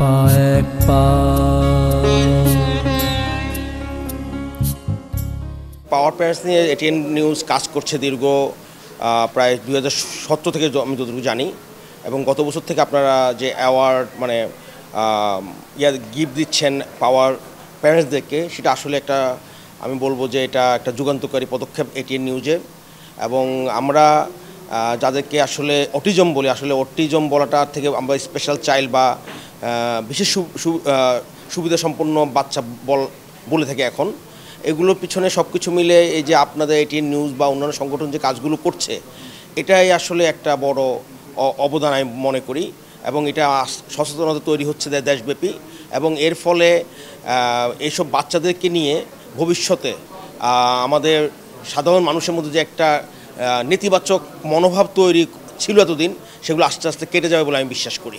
পাওয়ার parents নিয়ে ATN news কাজ করছে দীর্ঘ প্রায় 2017 থেকে আমি যতটুকু জানি, এবং গত বছর থেকে আপনারা যে অ্যাওয়ার্ড মানে গিফট দিচ্ছেন পাওয়ার প্যারেন্টসদেরকে, সেটা আসলে একটা আমি বলবো যে এটা একটা যুগান্তকারী পদক্ষেপ এটিএন নিউজের। এবং আমরা যাদেরকে আসলে অটিজম বলি, আসলে অটিজম বলাটা থেকে আমরা স্পেশাল চাইল্ড বা বিশেষ সুবিধা সম্পন্ন বাচ্চা বলে থাকি এখন। এগুলোর পিছনে সব কিছু মিলে এই যে আপনাদের এটিএন নিউজ বা অন্যান্য সংগঠন যে কাজগুলো করছে, এটাই আসলে একটা বড় অবদান আমি মনে করি। এবং এটা সচেতনতা তৈরি হচ্ছে দেশব্যাপী, এবং এর ফলে এইসব বাচ্চাদেরকে নিয়ে ভবিষ্যতে আমাদের সাধারণ মানুষের মধ্যে যে একটা নেতিবাচক মনোভাব তৈরি ছিল এতদিন, সেগুলো আস্তে আস্তে কেটে যাবে বলে আমি বিশ্বাস করি।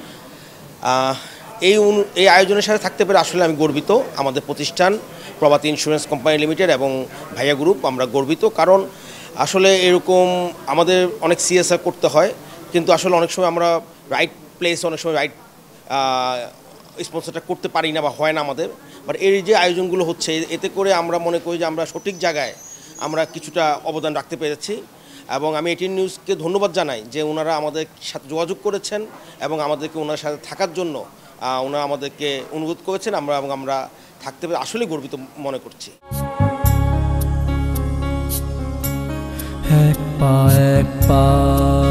এই আয়োজনের সাথে থাকতে পেরে আসলে আমি গর্বিত। আমাদের প্রতিষ্ঠান প্রভাতী ইন্স্যুরেন্স কোম্পানি লিমিটেড এবং ভাইয়া গ্রুপ আমরা গর্বিত, কারণ আসলে এরকম আমাদের অনেক সিএসআর করতে হয়, কিন্তু আসলে অনেক সময় আমরা রাইট প্লেস, অনেক সময় রাইট স্পন্সরটা করতে পারি না বা হয় না আমাদের। বাট এই যে আয়োজনগুলো হচ্ছে, এতে করে আমরা মনে করি যে আমরা সঠিক জায়গায় আমরা কিছুটা অবদান রাখতে পেরেছি। এবং আমি এটিএন নিউজকে ধন্যবাদ জানাই যে ওনারা আমাদের সাথে যোগাযোগ করেছেন এবং আমাদেরকে ওনার সাথে থাকার জন্য ওনারা আমাদেরকে অনুরোধ করেছেন, এবং আমরা থাকতে পেরে আসলে গর্বিত মনে করছি। এক পা